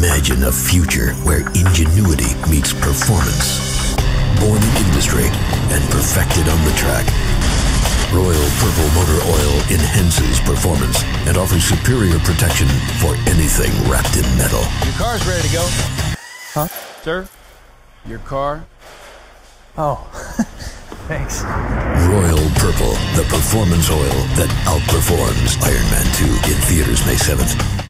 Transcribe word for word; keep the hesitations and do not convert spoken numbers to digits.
Imagine a future where ingenuity meets performance. Born in industry and perfected on the track. Royal Purple Motor Oil enhances performance and offers superior protection for anything wrapped in metal. Your car's ready to go. Huh? Sir, your car. Oh, thanks. Royal Purple, the performance oil that outperforms. Iron Man two in theaters May seventh.